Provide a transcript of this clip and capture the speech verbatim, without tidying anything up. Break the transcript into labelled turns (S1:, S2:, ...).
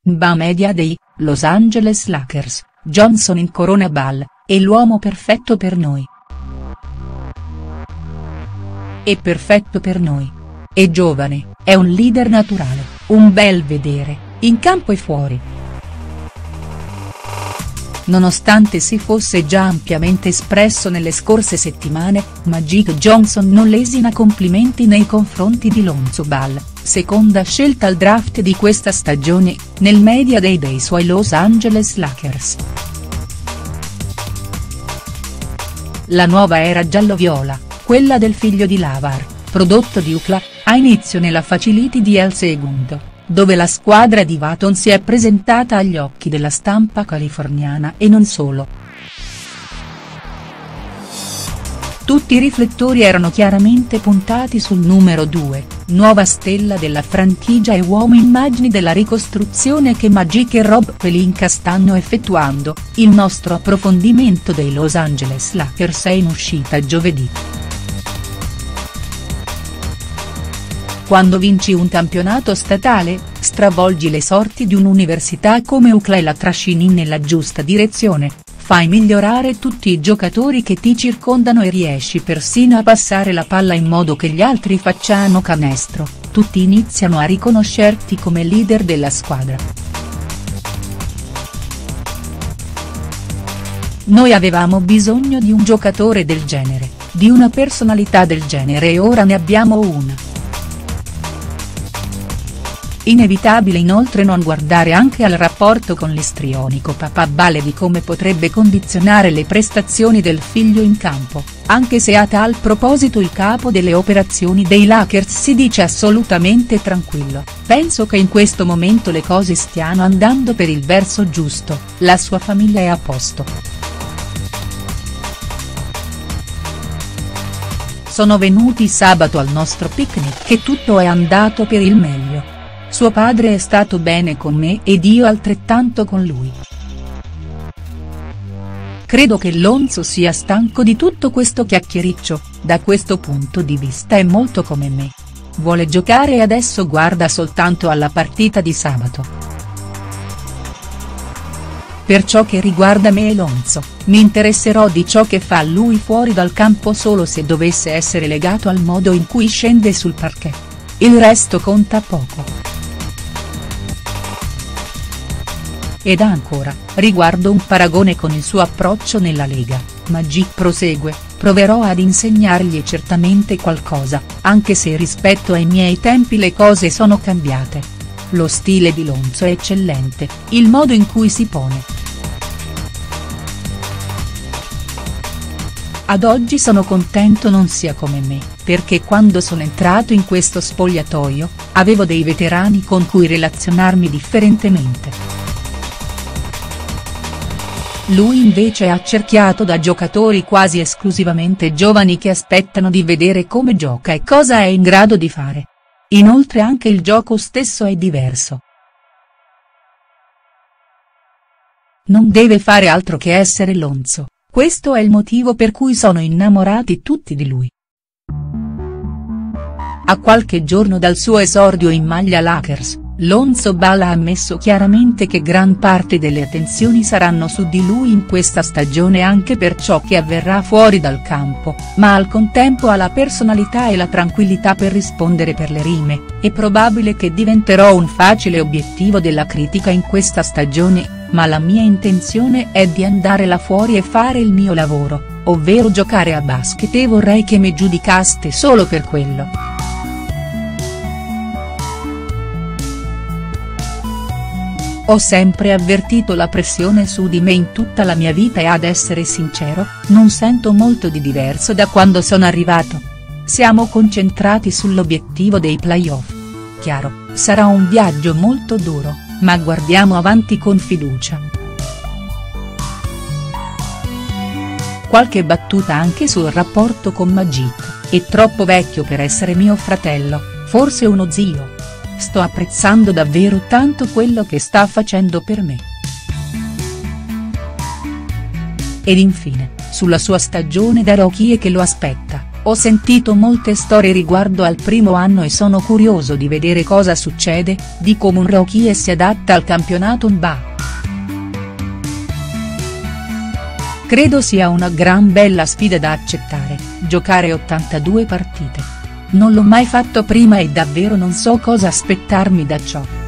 S1: N B A Media Day, Los Angeles Lakers, Johnson incorona Ball, è l'uomo perfetto per noi. È perfetto per noi. È giovane, è un leader naturale, un bel vedere, in campo e fuori. Nonostante si fosse già ampiamente espresso nelle scorse settimane, Magic Johnson non lesina complimenti nei confronti di Lonzo Ball, seconda scelta al draft di questa stagione, nel Media Day dei suoi Los Angeles Lakers. La nuova era giallo-viola, quella del figlio di Lavar, prodotto di U C L A, ha inizio nella facility di El Segundo, dove la squadra di Vaton si è presentata agli occhi della stampa californiana e non solo. Tutti i riflettori erano chiaramente puntati sul numero due, nuova stella della franchigia e uomo immagini della ricostruzione che Magic e Rob Pelinka stanno effettuando. Il nostro approfondimento dei Los Angeles Lakers è in uscita giovedì. Quando vinci un campionato statale, stravolgi le sorti di un'università come U C L A e la trascini nella giusta direzione, fai migliorare tutti i giocatori che ti circondano e riesci persino a passare la palla in modo che gli altri facciano canestro, tutti iniziano a riconoscerti come leader della squadra. Noi avevamo bisogno di un giocatore del genere, di una personalità del genere e ora ne abbiamo una. Inevitabile inoltre non guardare anche al rapporto con l'istrionico papà Ball e di come potrebbe condizionare le prestazioni del figlio in campo, anche se a tal proposito il capo delle operazioni dei Lakers si dice assolutamente tranquillo: penso che in questo momento le cose stiano andando per il verso giusto, la sua famiglia è a posto. Sono venuti sabato al nostro picnic e tutto è andato per il meglio. Suo padre è stato bene con me ed io altrettanto con lui. Credo che Lonzo sia stanco di tutto questo chiacchiericcio, da questo punto di vista è molto come me. Vuole giocare e adesso guarda soltanto alla partita di sabato. Per ciò che riguarda me e Lonzo, mi interesserò di ciò che fa lui fuori dal campo solo se dovesse essere legato al modo in cui scende sul parquet. Il resto conta poco. Ed ancora, riguardo un paragone con il suo approccio nella Lega, Magic prosegue: proverò ad insegnargli certamente qualcosa, anche se rispetto ai miei tempi le cose sono cambiate. Lo stile di Lonzo è eccellente, il modo in cui si pone. Ad oggi sono contento non sia come me, perché quando sono entrato in questo spogliatoio, avevo dei veterani con cui relazionarmi differentemente. Lui invece è accerchiato da giocatori quasi esclusivamente giovani che aspettano di vedere come gioca e cosa è in grado di fare. Inoltre anche il gioco stesso è diverso. Non deve fare altro che essere Lonzo, questo è il motivo per cui sono innamorati tutti di lui. A qualche giorno dal suo esordio in maglia Lakers, Lonzo Ball ha ammesso chiaramente che gran parte delle attenzioni saranno su di lui in questa stagione anche per ciò che avverrà fuori dal campo, ma al contempo ha la personalità e la tranquillità per rispondere per le rime. È probabile che diventerò un facile obiettivo della critica in questa stagione, ma la mia intenzione è di andare là fuori e fare il mio lavoro, ovvero giocare a basket e vorrei che mi giudicaste solo per quello. Ho sempre avvertito la pressione su di me in tutta la mia vita e ad essere sincero, non sento molto di diverso da quando sono arrivato. Siamo concentrati sull'obiettivo dei playoff. Chiaro, sarà un viaggio molto duro, ma guardiamo avanti con fiducia. Qualche battuta anche sul rapporto con Magic: è troppo vecchio per essere mio fratello, forse uno zio. Sto apprezzando davvero tanto quello che sta facendo per me. Ed infine, sulla sua stagione da rookie che lo aspetta, Ho sentito molte storie riguardo al primo anno e sono curioso di vedere cosa succede, di come un rookie si adatta al campionato N B A. Credo sia una gran bella sfida da accettare, giocare ottantadue partite. Non l'ho mai fatto prima e davvero non so cosa aspettarmi da ciò.